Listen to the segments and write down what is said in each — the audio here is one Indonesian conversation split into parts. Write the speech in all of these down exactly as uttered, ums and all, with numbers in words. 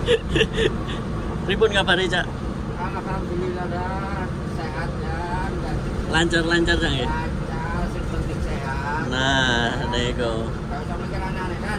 Pripun kabare, Cak? Alhamdulillah dah sehat ya. Lancar-lancar Cak ya. Lancar, sing penting sehat. Nah, nego. Kalau sama mikir aneh-aneh kan.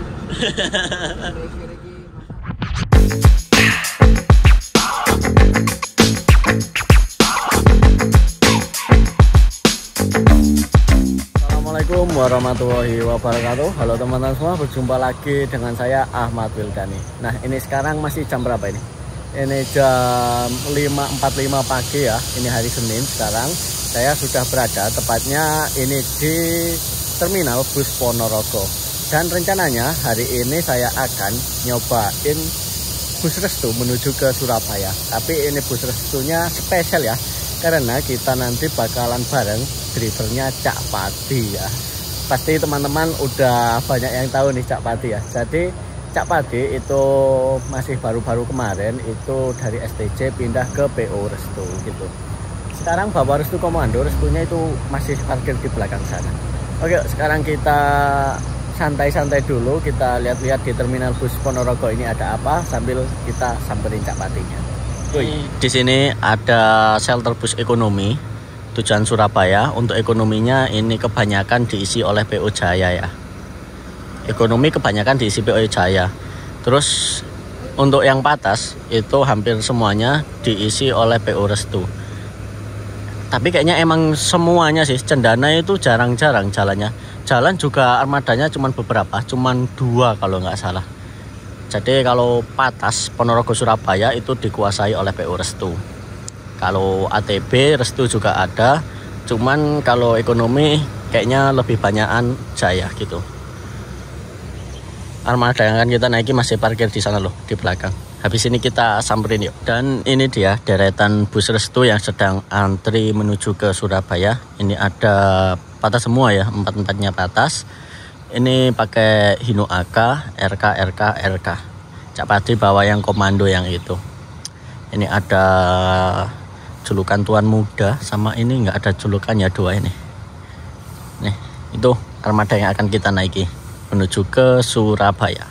Assalamualaikum warahmatullahi wabarakatuh. Halo teman-teman semua, berjumpa lagi dengan saya Ahmad Wildani. Nah, ini sekarang masih jam berapa ini? Ini jam lima empat puluh lima pagi ya. Ini hari Senin sekarang. Saya sudah berada tepatnya ini di Terminal Bus Ponorogo. Dan rencananya hari ini saya akan nyobain bus restu menuju ke Surabaya. Tapi ini bus restunya spesial ya, karena kita nanti bakalan bareng drivernya Cak Pati ya. Pasti teman-teman udah banyak yang tahu nih Cak Pati ya. Jadi Cak Pati itu masih baru-baru kemarin itu dari S T J pindah ke P O Restu gitu. Sekarang Bapak Restu Komando, restunya itu masih parkir di belakang sana. Oke, sekarang kita santai-santai dulu, kita lihat-lihat di Terminal Bus Ponorogo ini ada apa sambil kita samperin Cak Patinya. Di sini ada shelter bus ekonomi tujuan Surabaya. Untuk ekonominya ini kebanyakan diisi oleh P O Jaya ya. Ekonomi kebanyakan diisi P O Jaya. Terus untuk yang patas itu hampir semuanya diisi oleh P O Restu. Tapi kayaknya emang semuanya sih, Cendana itu jarang-jarang jalannya. Jalan juga armadanya cuman beberapa, cuman dua kalau nggak salah. Jadi kalau patas Ponorogo Surabaya itu dikuasai oleh P O Restu. Kalau A T B Restu juga ada, cuman kalau ekonomi kayaknya lebih banyakan Jaya gitu. Armada yang akan kita naiki masih parkir di sana loh, di belakang. Habis ini kita samperin yuk. Dan ini dia deretan bus Restu yang sedang antri menuju ke Surabaya. Ini ada patas semua ya, empat-empatnya patas. Ini pakai Hino A K, R K, R K, R K. Cak Pati bawa yang komando yang itu. Ini ada julukan Tuan Muda, sama ini nggak ada julukannya, dua ini. Nih, itu armada yang akan kita naiki menuju ke Surabaya.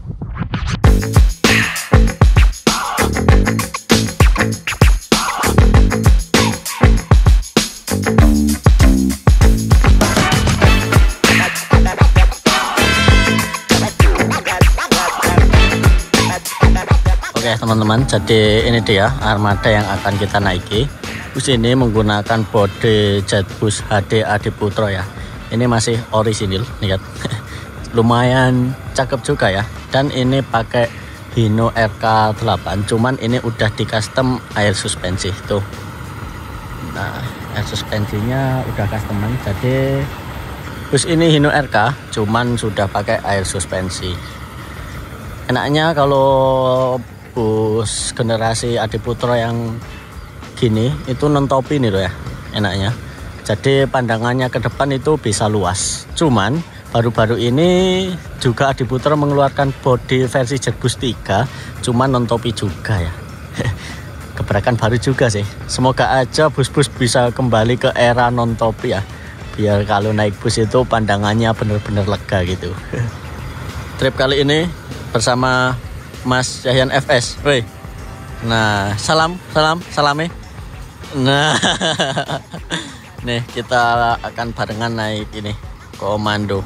Oke teman-teman, jadi ini dia armada yang akan kita naiki. Bus ini menggunakan bodi Jetbus H D Adiputro ya. Ini masih orisinil, lihat. Lumayan cakep juga ya. Dan ini pakai Hino R K delapan, cuman ini udah di custom air suspensi tuh. Nah, air suspensinya udah customan. Jadi bus ini Hino R K, cuman sudah pakai air suspensi. Enaknya kalau bus generasi Adiputro yang gini itu non topi nih loh ya, enaknya. Jadi pandangannya ke depan itu bisa luas. Cuman baru-baru ini juga Adiputro mengeluarkan bodi versi Jetbus tiga, cuman non topi juga ya. Gebrakan baru juga sih. Semoga aja bus-bus bisa kembali ke era non topi ya, biar kalau naik bus itu pandangannya bener-bener lega gitu. Trip kali ini bersama Mas Yahyan F S. Woi. Nah, salam, salam, salame. Nah. Nih, kita akan barengan naik ini komando.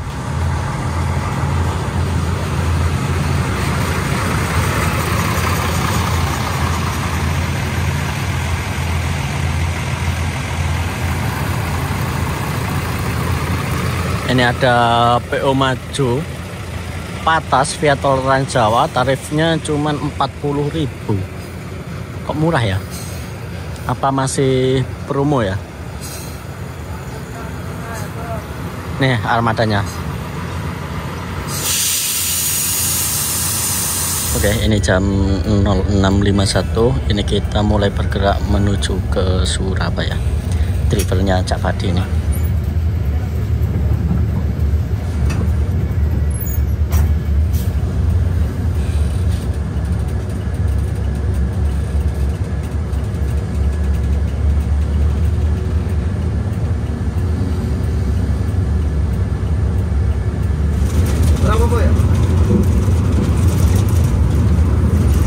Ini ada P O Maju patas via tol Trans Jawa, tarifnya cuma empat puluh ribu. Kok murah ya? Apa masih promo ya? Nih armadanya. Oke, ini jam nol enam lima satu. Ini kita mulai bergerak menuju ke Surabaya. Drivernya Cak Pati ini. Berapa Bu ya?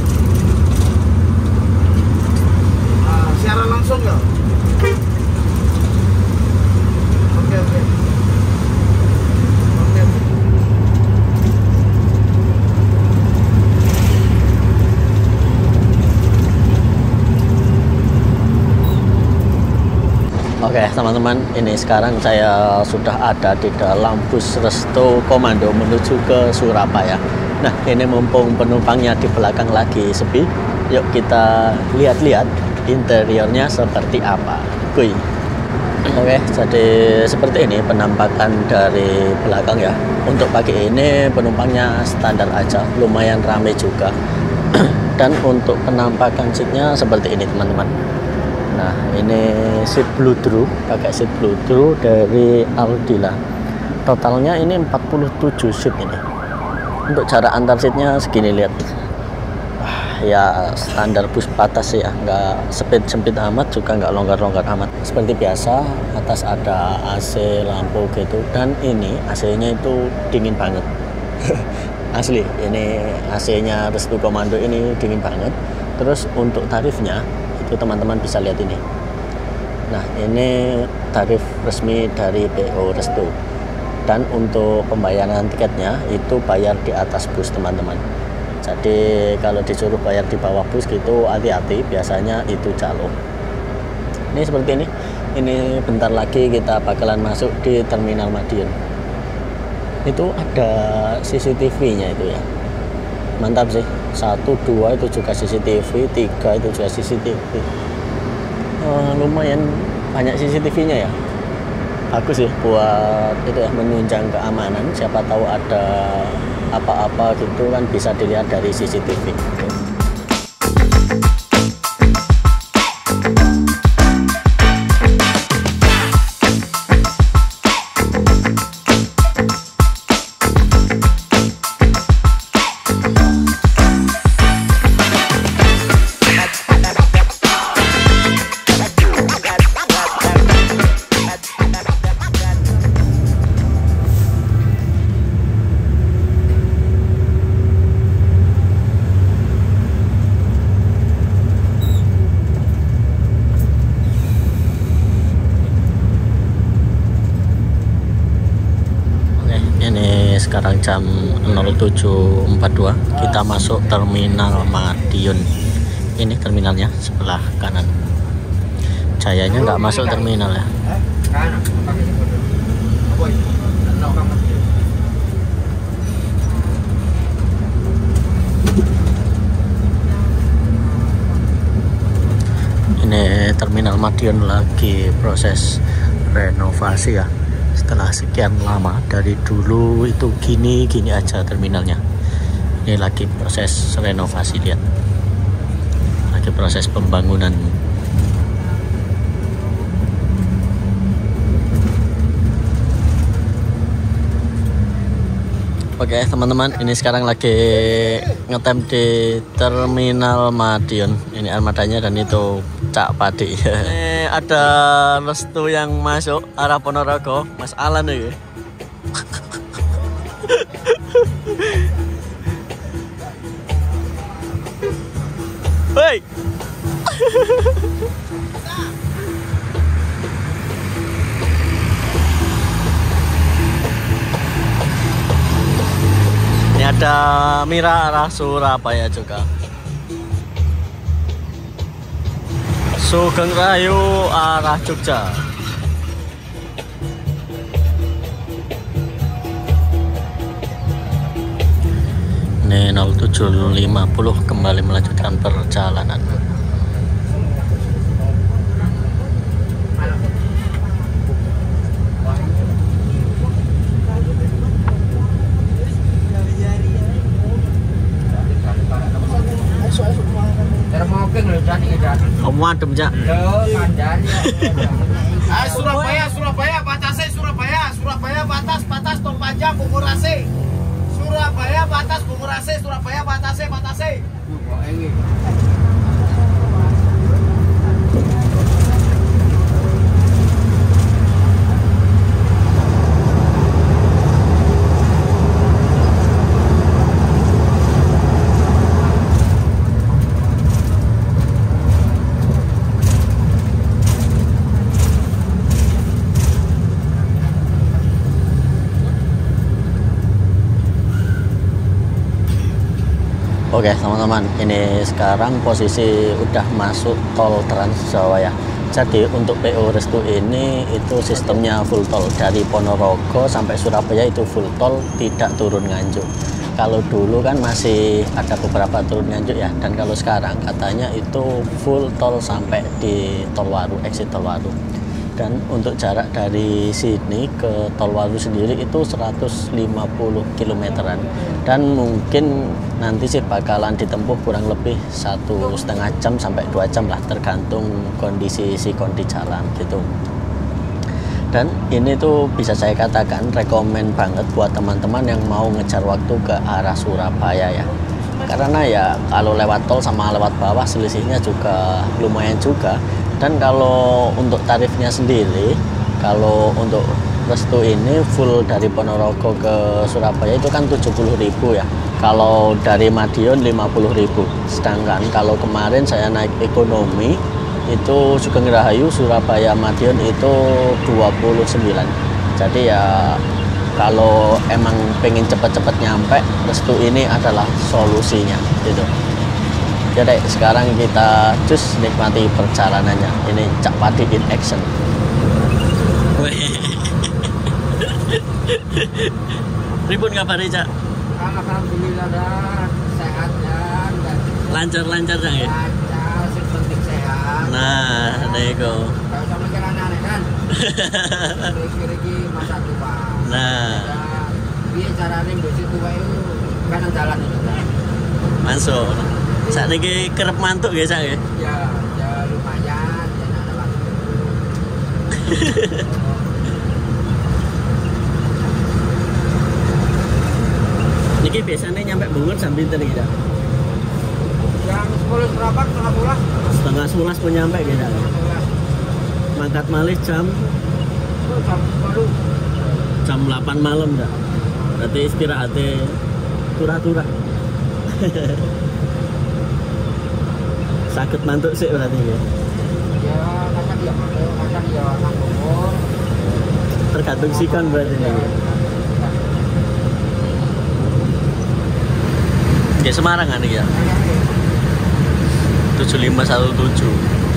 teman-teman, ini sekarang saya sudah ada di dalam bus Resto Komando menuju ke Surabaya. Nah, ini mumpung penumpangnya di belakang lagi sepi, yuk kita lihat-lihat interiornya seperti apa. Kuy. Oke, jadi seperti ini penampakan dari belakang ya. Untuk pagi ini penumpangnya standar aja, lumayan ramai juga. Dan untuk penampakan seatnya seperti ini teman-teman. Nah, ini seat Bluedroo, pakai seat Bluedroo dari Aldila. Totalnya ini empat puluh tujuh seat ini. Untuk jarak antar seatnya segini, lihat. Ya standar bus patas ya, nggak sempit-sempit amat juga nggak longgar-longgar amat. Seperti biasa, atas ada A C, lampu gitu, dan ini A C-nya itu dingin banget. Asli, ini A C-nya Resto Komando ini dingin banget. Terus untuk tarifnya itu teman-teman bisa lihat ini. Nah, ini tarif resmi dari P O Resto. Dan untuk pembayaran tiketnya itu bayar di atas bus teman-teman. Jadi kalau disuruh bayar di bawah bus gitu hati-hati, biasanya itu calo. Ini seperti ini. Ini bentar lagi kita bakalan masuk di Terminal Madiun. Itu ada C C T V-nya itu ya. Mantap sih. Satu, dua itu juga C C T V, tiga itu juga C C T V. Uh, lumayan banyak C C T V-nya ya. Bagus sih buat itu ya, menunjang keamanan. Siapa tahu ada apa-apa gitu kan bisa dilihat dari C C T V. Sekarang jam nol tujuh empat dua, kita masuk Terminal Madiun. Ini terminalnya sebelah kanan. Jayanya nggak masuk terminal ya. Ini Terminal Madiun lagi proses renovasi ya. Setelah sekian lama, dari dulu itu gini-gini aja terminalnya. Ini lagi proses renovasi, lihat. Lagi proses pembangunan. Oke teman-teman, ini sekarang lagi ngetem di Terminal Madiun. Ini armadanya dan itu Cak Padi. Ini ada Resto yang masuk arah Ponorogo, Mas Alan nih. Hei. Ini ada Mira arah Surabaya juga. Sugeng Rayu arah Jogja. Ini nol tujuh lima nol kembali melanjutkan perjalanan. Kamu adem jak? Surabaya, Surabaya, batasnya Surabaya, Surabaya batas, batas tong panjang Bungurase. Surabaya batas Bungurase, Surabaya batasnya, batasnya. Oke teman-teman, ini sekarang posisi udah masuk tol Trans Jawa ya. Jadi untuk P O Restu ini itu sistemnya full tol dari Ponorogo sampai Surabaya itu full tol, tidak turun Nganjuk. Kalau dulu kan masih ada beberapa turun Nganjuk ya, dan kalau sekarang katanya itu full tol sampai di Tolwaru, exit Tolwaru. Dan untuk jarak dari sini ke Tolwaru sendiri itu seratus lima puluh kilometeran, dan mungkin nanti sih bakalan ditempuh kurang lebih satu setengah jam sampai dua jam lah, tergantung kondisi sikon di jalan gitu. Dan ini tuh bisa saya katakan rekomen banget buat teman-teman yang mau ngejar waktu ke arah Surabaya ya. Karena ya kalau lewat tol sama lewat bawah selisihnya juga lumayan juga. Dan kalau untuk tarifnya sendiri, kalau untuk Restu ini full dari Ponorogo ke Surabaya itu kan tujuh puluh ribu ya. Kalau dari Madiun lima puluh ribu. Sedangkan kalau kemarin saya naik ekonomi itu Sugeng Rahayu Surabaya Madiun itu dua puluh sembilan. Jadi ya kalau emang pengen cepet-cepet nyampe, Restu ini adalah solusinya gitu. Jadi sekarang kita just nikmati perjalanannya. Ini Cak Padi in action. Ribun kabarnya Cak? Alhamdulillah dah sehat ya. Lancar-lancar Cak ya? Lancar, sing penting sehat. Nah, nego. Kalau sama jalan aneh kan. Kira-kira masa tua. Nah, biar caranya bersih tua itu kanan jalan itu. masuk. Saat ini kerap mantuk ya Cak ya? Ya, ya lumayan. Ya nak dapat. Niki biasanya nyampe Bungur jam pinter kita. Jam sepuluh berapa setengah bulan? Setengah sebelas pun nyampe kita. Mangkat malih jam Jam sepuluh. jam delapan malam dah. Berarti istirahatnya turah-turah. Sakit mantuk sih berarti ya. Ya, kadang ya mantuk, kadang ya nanggur. Tergantung sikon berarti ya. Ya Semarang kan ya. tujuh lima satu tujuh.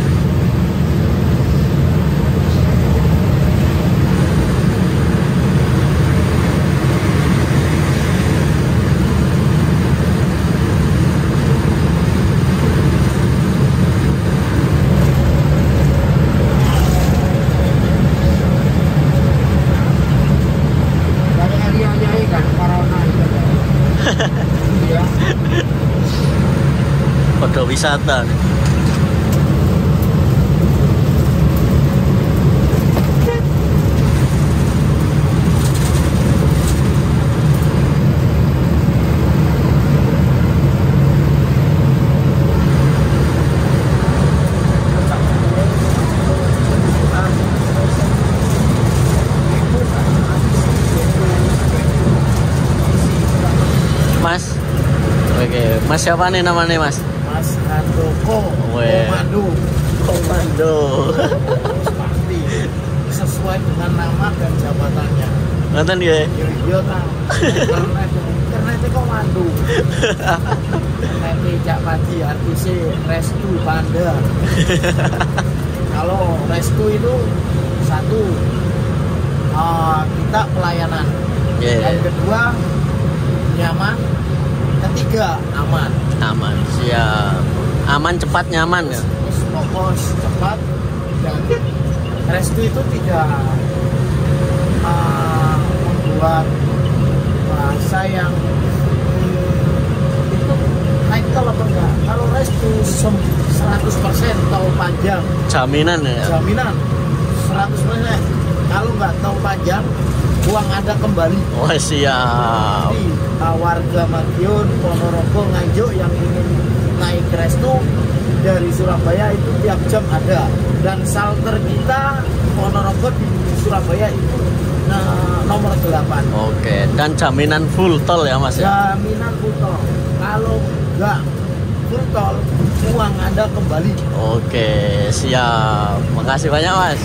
Kode wisata nih. Mas, oke, Mas siapa nih namanya Mas? Mas Handoko Weh. Komando. Komando. Pasti sesuai dengan nama dan jabatannya. Nonton ya? Iya nah. Internet, internet itu komando. Internet Cak Padi artisnya Restu Panda. Kalau Restu itu satu, uh, kita pelayanan. Yeah. Yang kedua nyaman. Ketiga aman. Aman, siap. Aman, cepat, nyaman ya. Fokus, cepat, dan Restu itu tidak uh, membuat bahasa yang hmm, itu naik tol apa enggak. Kalau Restu seratus persen tol panjang, Jaminan ya. jaminan seratus persen. Kalau nggak tol panjang, uang Anda kembali. Oh siap. Jadi uh, warga Madiun, Ponorogo, Nganjuk yang ingin naik Restu dari Surabaya itu tiap jam ada, dan shelter kita Ponorogo di Surabaya itu nah, nomor delapan. Oke, dan jaminan full tol ya Mas ya? Jaminan full tol. Kalau nggak full tol, uang Anda kembali. Oke, siap. Makasih banyak Mas.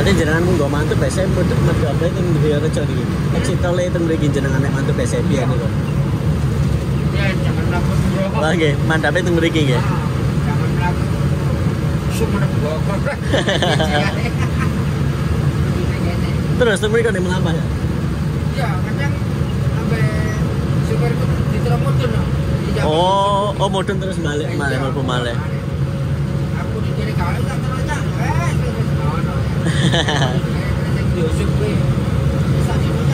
Berarti jenengan mung nggo mantu B S M medhape teng Rejo iki. Exit tole teng mriki jenengan nek mantu B S M ya niku. Ya jangan lapor bro. Wah nggih, mandape teng mriki nggih. Jangan lapor. Sumber Bogor. Terus teng mriki nek mlampah ya. Ya, kadang sampai super di Tromodon. Oh, oh mudun terus balik malih mlebu malih. Aku di kiri kali tak terus eh Yusuf kuwi bisa dipunya.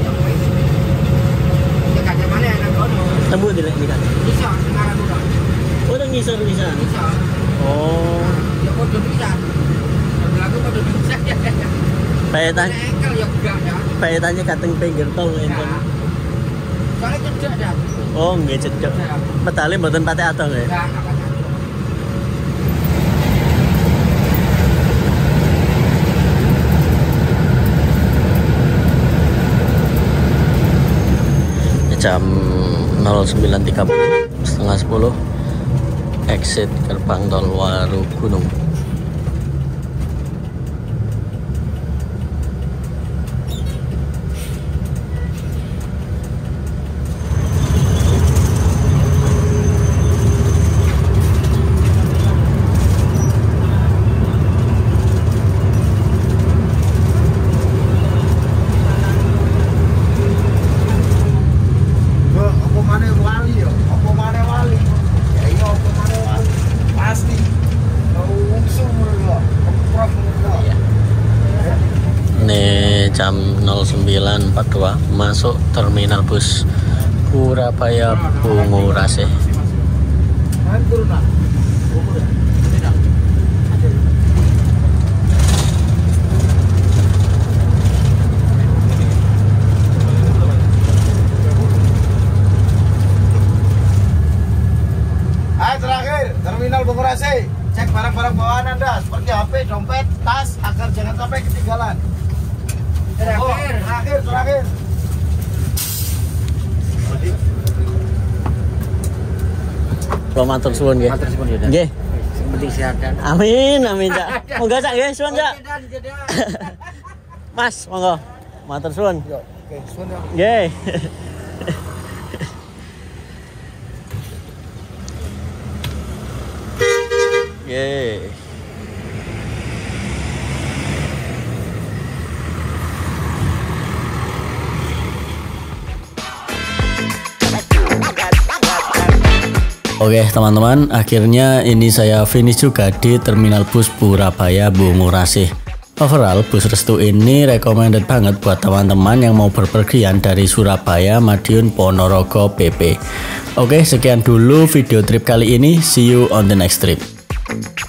Ya kan mana enak kono. Temu di lek kan. Bisa sekarang udah. Oh, teng ngisor bisa. Bisa. Oh. Ya kode bisa. Lagu kode bisa. Paetan. Engkel ya enggak ya. Paetannya kateng pinggir tol enten. Soalnya cedek dah. Oh, nggih cedek. Pedale mboten pate atong nggih. Enggak, enggak. Jam nol sembilan tiga puluh setengah sepuluh exit gerbang tol Waru Gunung. Jam nol sembilan empat puluh dua masuk terminal bus Surabaya Bungurasih. Hai, terakhir terminal Bungurasih. Cek barang-barang bawaan Anda seperti H P, dompet, tas agar jangan sampai ketinggalan. Terakhir, oh, terakhir, terakhir. Kalau matur suwun nggih. Matur suwun nggih. Nggih. Sing penting sehat dan. Amin, amin, Cak. Monggo Cak nggih, suwun Cak. Mas, monggo. Matur suwun. Yo, oke, suwun ya. Nggih. Nggih. Oke teman-teman, akhirnya ini saya finish juga di terminal bus Surabaya Bungurasih. Overall, bus Restu ini recommended banget buat teman-teman yang mau berpergian dari Surabaya, Madiun, Ponorogo, P P. Oke, sekian dulu video trip kali ini. See you on the next trip.